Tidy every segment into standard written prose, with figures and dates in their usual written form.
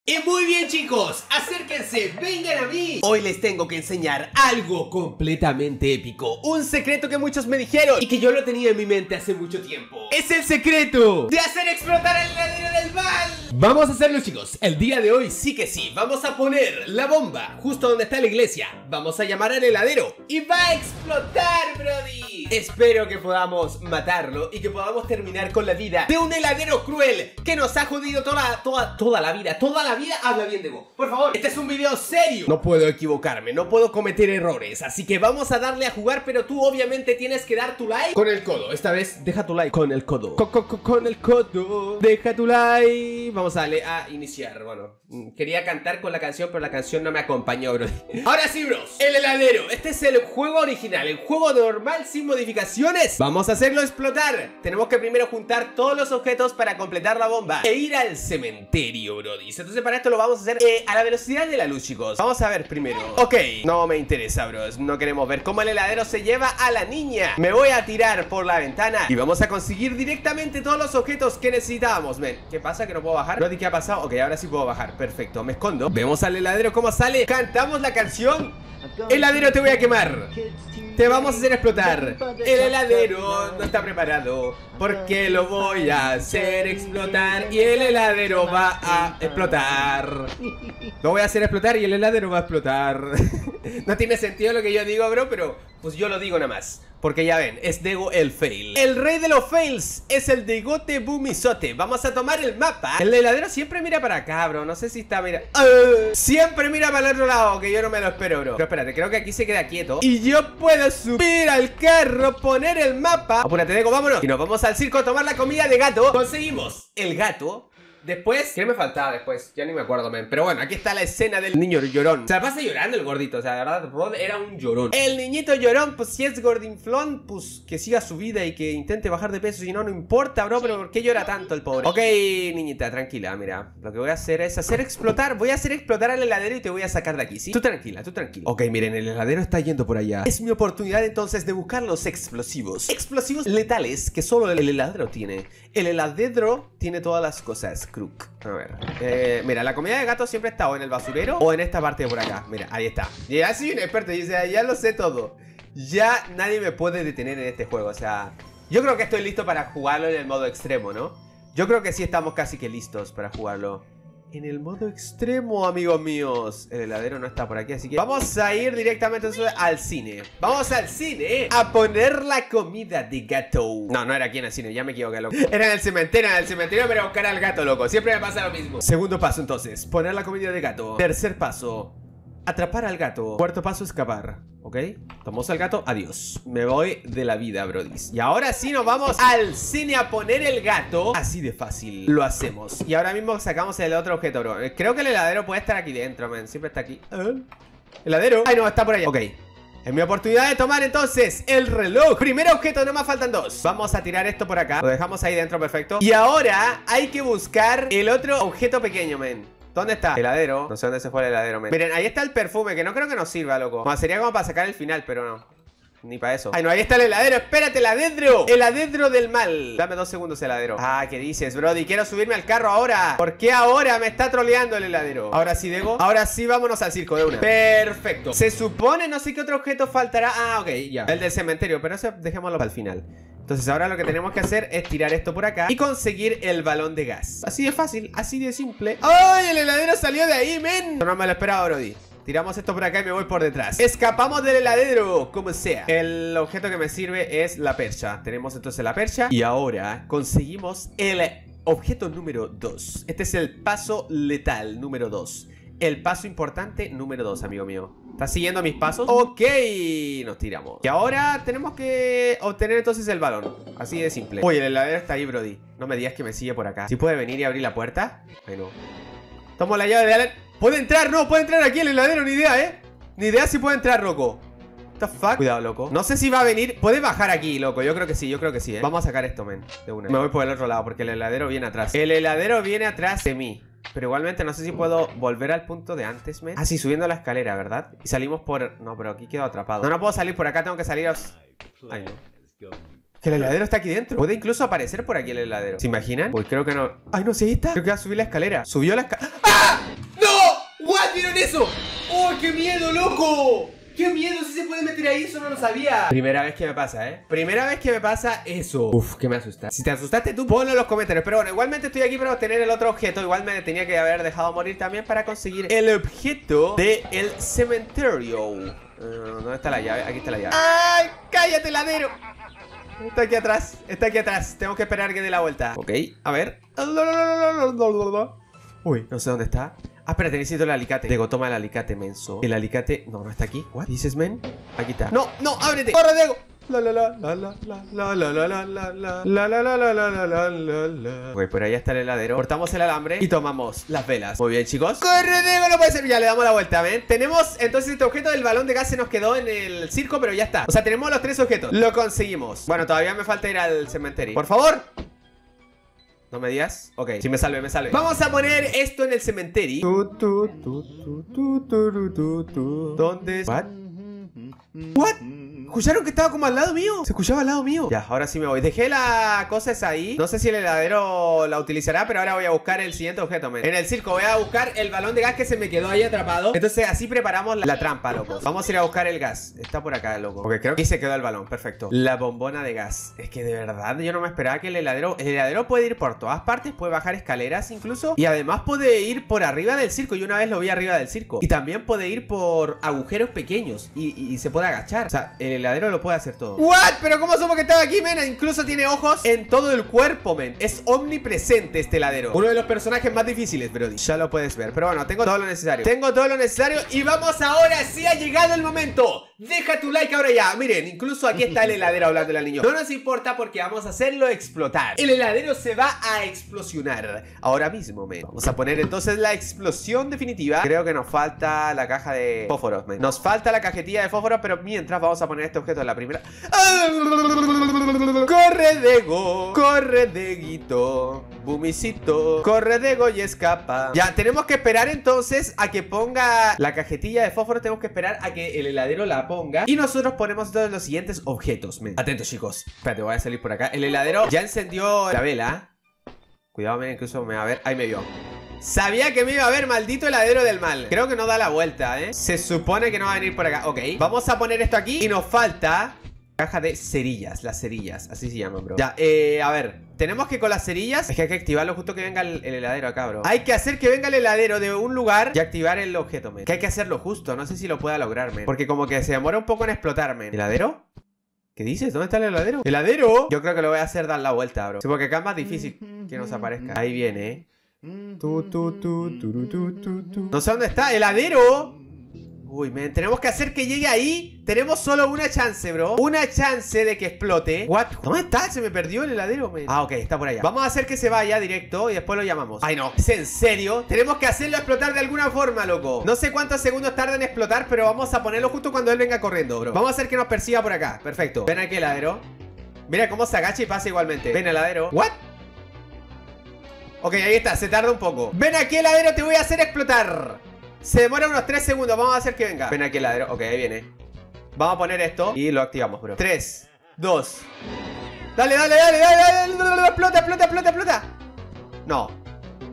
Y muy bien, chicos, acérquense, vengan a mí. Hoy les tengo que enseñar algo completamente épico, un secreto que muchos me dijeron y que yo lo tenía en mi mente hace mucho tiempo. Es el secreto de hacer explotar el heladero del mal. Vamos a hacerlo, chicos, el día de hoy sí que sí. Vamos a poner la bomba justo donde está la iglesia. Vamos a llamar al heladero y va a explotar, brody. Espero que podamos matarlo y que podamos terminar con la vida de un heladero cruel que nos ha jodido toda la vida. Toda la vida habla bien de vos. Por favor, este es un video serio. No puedo equivocarme, no puedo cometer errores. Así que vamos a darle a jugar, pero tú obviamente tienes que dar tu like con el codo. Esta vez deja tu like con el codo. Con el codo. Deja tu like. Vamos a darle a iniciar. Bueno, quería cantar con la canción, pero la canción no me acompañó, bro. Ahora sí, bros. El heladero. Este es el juego original, el juego normal sin modificaciones. Vamos a hacerlo explotar. Tenemos que primero juntar todos los objetos para completar la bomba e ir al cementerio, bro. Entonces para esto lo vamos a hacer a la velocidad de la luz, chicos. Vamos a ver primero. Ok, no me interesa, bros. No queremos ver cómo el heladero se lleva a la niña. Me voy a tirar por la ventana y vamos a conseguir directamente todos los objetos que necesitábamos, men. ¿Qué pasa? ¿Que no puedo bajar? Brody, ¿qué ha pasado? Ok, ahora sí puedo bajar. Perfecto, me escondo. Vemos al heladero cómo sale. Cantamos la canción. Heladero, te voy a quemar. Te vamos a hacer explotar. El heladero no está preparado porque lo voy a hacer explotar. Y el heladero va a explotar. Lo voy a hacer explotar y el heladero va a explotar. No tiene sentido lo que yo digo, bro, pero pues yo lo digo nada más. Porque ya ven, es Dego el fail. El rey de los fails es el Degote Bumisote. Vamos a tomar el mapa. El heladero siempre mira para acá, bro. No sé si está, mira. Siempre mira para el otro lado, que yo no me lo espero, bro. Pero espérate, creo que aquí se queda quieto. Y yo puedo subir al carro, poner el mapa. Apúrate, Dego, vámonos. Y nos vamos al circo a tomar la comida de gato. Conseguimos el gato. Después, ¿qué me faltaba después? Ya ni me acuerdo, men. Pero bueno, aquí está la escena del niño llorón. Se la pasa llorando el gordito. O sea, la verdad, Rod era un llorón. El niñito llorón, pues si es gordinflón, pues que siga su vida y que intente bajar de peso. Si no, no importa, bro. Pero ¿por qué llora tanto el pobre? Ok, niñita, tranquila, mira. Lo que voy a hacer es hacer explotar. Voy a hacer explotar al heladero y te voy a sacar de aquí, ¿sí? Tú tranquila, tú tranquila. Ok, miren, el heladero está yendo por allá. Es mi oportunidad entonces de buscar los explosivos. Explosivos letales que solo el heladero tiene. El heladero tiene todas las cosas. Crook. A ver, mira, la comida de gato siempre está o en el basurero o en esta parte de por acá. Mira, ahí está. Ya soy un experto, y, o sea, ya lo sé todo. Ya nadie me puede detener en este juego. O sea, yo creo que estoy listo para jugarlo en el modo extremo, ¿no? Yo creo que sí estamos casi que listos para jugarlo en el modo extremo, amigos míos. El heladero no está por aquí, así que vamos a ir directamente al cine. Vamos al cine a poner la comida de gato. No, no era aquí en el cine, ya me equivoqué, loco. Era en el cementerio para buscar al gato, loco. Siempre me pasa lo mismo. Segundo paso, entonces, poner la comida de gato. Tercer paso, atrapar al gato. Cuarto paso, escapar. ¿Ok? Tomamos al gato, adiós. Me voy de la vida, brodis. Y ahora sí nos vamos al cine a poner el gato. Así de fácil lo hacemos. Y ahora mismo sacamos el otro objeto, bro. Creo que el heladero puede estar aquí dentro, man. Siempre está aquí. ¿Heladero? Ay, no, está por allá. Ok. Es mi oportunidad de tomar entonces el reloj. Primer objeto, no más faltan dos. Vamos a tirar esto por acá. Lo dejamos ahí dentro, perfecto. Y ahora hay que buscar el otro objeto pequeño, men. ¿Dónde está? Heladero. No sé dónde se fue el heladero, men. Miren, ahí está el perfume, que no creo que nos sirva, loco. Bueno, sería como para sacar el final, pero no. Ni para eso. Ay, no, ahí está el heladero. Espérate, heladero. El heladero del mal. Dame 2 segundos, heladero. Ah, ¿qué dices, brody? Quiero subirme al carro ahora. ¿Por qué ahora me está troleando el heladero? Ahora sí, Dego. Ahora sí, vámonos al circo de una. Perfecto. Se supone, no sé qué otro objeto faltará. Ah, ok, ya. El del cementerio, pero ese dejémoslo para el final. Entonces ahora lo que tenemos que hacer es tirar esto por acá y conseguir el balón de gas. Así de fácil, así de simple. ¡Ay, el heladero salió de ahí, men! No me lo esperaba, brody. Tiramos esto por acá y me voy por detrás. Escapamos del heladero, como sea. El objeto que me sirve es la percha. Tenemos entonces la percha. Y ahora conseguimos el objeto número 2. Este es el paso letal número 2. El paso importante número 2, amigo mío. ¿Estás siguiendo mis pasos? Ok, nos tiramos. Y ahora tenemos que obtener entonces el balón. Así de simple. Uy, el heladero está ahí, brody. No me digas que me sigue por acá. ¿Sí puede venir y abrir la puerta? Ay, no. Tomo la llave de Alan. ¿Puede entrar? No, puede entrar aquí el heladero. Ni idea, ¿eh? Ni idea si puede entrar, loco. What the fuck? Cuidado, loco. No sé si va a venir. Puede bajar aquí, loco. Yo creo que sí, ¿eh? Vamos a sacar esto, men. De una. Me voy por el otro lado porque el heladero viene atrás. El heladero viene atrás de mí. Pero igualmente no sé si puedo volver al punto de antes, men. Ah, sí, subiendo la escalera, ¿verdad? Y salimos por... No, pero aquí quedo atrapado. No puedo salir por acá, tengo que salir a... Ay, no. Que el heladero está aquí dentro. Puede incluso aparecer por aquí el heladero. ¿Se imaginan? Uy, creo que no. Ay, no, sí, ahí está. Creo que va a subir la escalera. Subió la escalera. ¡Ah! ¿Vieron eso? ¡Oh, qué miedo, loco! ¡Qué miedo! Si se puede meter ahí, eso no lo sabía. Primera vez que me pasa, ¿eh? Primera vez que me pasa eso. Uf, que me asusta. Si te asustaste tú, ponlo en los comentarios. Pero bueno, igualmente estoy aquí para obtener el otro objeto. Igual me tenía que haber dejado morir también para conseguir el objeto del cementerio. ¿Dónde está la llave? Aquí está la llave. ¡Ay! ¡Cállate, ladero! Está aquí atrás. Está aquí atrás. Tengo que esperar que dé la vuelta. Ok, a ver. Uy, no sé dónde está. Ah, espérate, necesito el alicate. Diego, toma el alicate, menso. El alicate... No, no está aquí. ¿What dices, men? Aquí está. No, no, ábrete. ¡Corre, Diego! Ok, por ahí está el heladero. Cortamos el alambre y tomamos las velas. Muy bien, chicos. ¡Corre, Diego! No puede ser. Ya le damos la vuelta, ¿ven? Tenemos entonces este objeto del balón de gas. Se nos quedó en el circo, pero ya está. O sea, tenemos los 3 objetos. Lo conseguimos. Bueno, todavía me falta ir al cementerio. Por favor. ¿No me digas? Ok, sí, me salve, me salve. Vamos a poner esto en el cementerio. ¿Dónde? ¿What? ¿Escucharon que estaba como al lado mío? Se escuchaba al lado mío. Ya, ahora sí me voy. Dejé la cosa esa ahí. No sé si el heladero la utilizará, pero ahora voy a buscar el siguiente objeto, men. En el circo voy a buscar el balón de gas que se me quedó ahí atrapado. Entonces así preparamos la trampa, loco. Vamos a ir a buscar el gas. Está por acá, loco. Ok, creo que se quedó el balón. Perfecto. La bombona de gas. Es que de verdad yo no me esperaba que el heladero... El heladero puede ir por todas partes. Puede bajar escaleras incluso. Y además puede ir por arriba del circo. Yo una vez lo vi arriba del circo. Y también puede ir por agujeros pequeños. Y se puede agachar. O sea, el heladero lo puede hacer todo. ¿What? ¿Pero cómo supo que estaba aquí, men? Incluso tiene ojos en todo el cuerpo, men. Es omnipresente este heladero. Uno de los personajes más difíciles, Brody. Ya lo puedes ver. Pero bueno, tengo todo lo necesario. Tengo todo lo necesario. Y vamos ahora. Sí ha llegado el momento. Deja tu like ahora ya. Miren, incluso aquí está el heladero hablando al niño. No nos importa porque vamos a hacerlo explotar. El heladero se va a explosionar ahora mismo, men. Vamos a poner entonces la explosión definitiva. Creo que nos falta la caja de fósforos, men. Nos falta la cajetilla de fósforos, pero mientras vamos a poner este objeto en la primera. Corre, Dego. Corre, Deguito. Bumicito. Corre, Dego, y escapa. Ya, tenemos que esperar entonces a que ponga la cajetilla de fósforos. Tenemos que esperar a que el heladero la ponga. Y nosotros ponemos todos los siguientes objetos, men. Atentos, chicos. Espérate, voy a salir por acá. El heladero ya encendió la vela. Cuidado, men, incluso me va a ver. Ahí me vio. Sabía que me iba a ver, maldito heladero del mal. Creo que no da la vuelta, ¿eh? Se supone que no va a venir por acá. Ok, vamos a poner esto aquí. Y nos falta caja de cerillas. Las cerillas, así se llaman, bro. Ya, a ver, tenemos que con las cerillas es que hay que activarlo justo que venga el heladero acá, bro. Hay que hacer que venga el heladero de un lugar y activar el objeto, men. Que hay que hacerlo justo, no sé si lo pueda lograr, men. Porque como que se demora un poco en explotar, men. ¿Heladero? ¿Qué dices? ¿Dónde está el heladero? ¿Heladero? Yo creo que lo voy a hacer dar la vuelta, bro. Sí, porque acá es más difícil que nos aparezca. Ahí viene, ¿eh? No sé dónde está. ¡Heladero! Uy, men, tenemos que hacer que llegue ahí. Tenemos solo una chance, bro. Una chance de que explote. ¿What? ¿Dónde está? Se me perdió el heladero, men. Ah, ok, está por allá. Vamos a hacer que se vaya directo y después lo llamamos. Ay, no. ¿Es en serio? Tenemos que hacerlo explotar de alguna forma, loco. No sé cuántos segundos tarda en explotar, pero vamos a ponerlo justo cuando él venga corriendo, bro. Vamos a hacer que nos persiga por acá. Perfecto. Ven aquí, heladero. Mira cómo se agacha y pasa igualmente. Ven, heladero. ¿What? Ok, ahí está, se tarda un poco. Ven aquí, heladero, te voy a hacer explotar. Se demora unos 3 segundos, vamos a hacer que venga. Ven aquí, heladero, ok, ahí viene. Vamos a poner esto y lo activamos, bro. 3, 2. Dale, dale, dale, dale, dale. Explota, explota, explota, explota. No.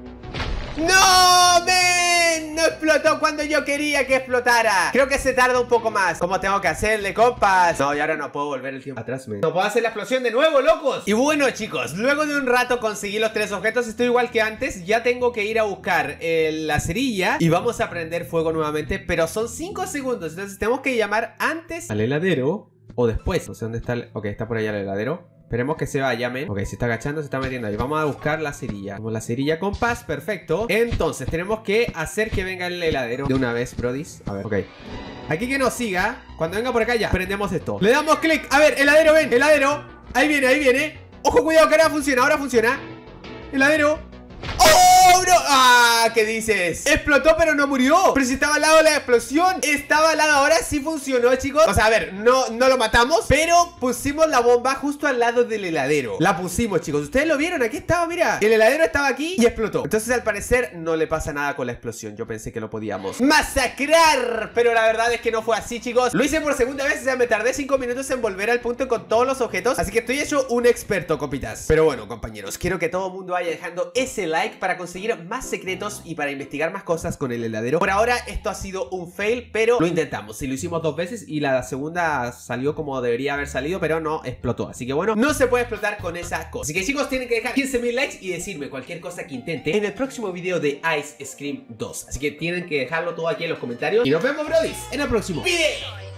¡No, men! No explotó cuando yo quería que explotara. Creo que se tarda un poco más. ¿Cómo tengo que hacerle, compas? No, y ahora no puedo volver el tiempo atrás, men. No puedo hacer la explosión de nuevo, locos. Y bueno, chicos, luego de un rato conseguí los 3 objetos. Estoy igual que antes. Ya tengo que ir a buscar la cerilla y vamos a prender fuego nuevamente. Pero son 5 segundos. Entonces tenemos que llamar antes al heladero o después. No sé dónde está el... Ok, está por allá el heladero. Esperemos que se vaya, men. Ok, se está agachando, se está metiendo ahí. Vamos a buscar la cerilla. Tenemos la cerilla con paz, perfecto. Entonces, tenemos que hacer que venga el heladero de una vez, brodis. A ver, ok. Aquí que nos siga. Cuando venga por acá ya, prendemos esto. Le damos clic. A ver, heladero, ven, heladero. Ahí viene, ahí viene. Ojo, cuidado, que ahora funciona, ahora funciona. Heladero. ¡Oh, bro! ¡Ah! ¿Qué dices? Explotó pero no murió. Pero si estaba al lado de la explosión. Estaba al lado, ahora sí funcionó, chicos. O sea, a ver, no lo matamos, pero pusimos la bomba justo al lado del heladero. La pusimos, chicos, ustedes lo vieron, aquí estaba, mira. El heladero estaba aquí y explotó. Entonces al parecer no le pasa nada con la explosión. Yo pensé que lo podíamos masacrar, pero la verdad es que no fue así, chicos. Lo hice por segunda vez, o sea, me tardé 5 minutos en volver al punto con todos los objetos. Así que estoy hecho un experto, compitas. Pero bueno, compañeros, quiero que todo el mundo vaya dejando ese like para conseguir ver más secretos y para investigar más cosas con el heladero. Por ahora esto ha sido un fail, pero lo intentamos. Si lo hicimos 2 veces y la segunda salió como debería haber salido, pero no explotó. Así que bueno, no se puede explotar con esas cosas. Así que chicos, tienen que dejar 15.000 likes y decirme cualquier cosa que intente en el próximo video de Ice Scream 2. Así que tienen que dejarlo todo aquí en los comentarios. Y nos vemos, brodis, en el próximo video.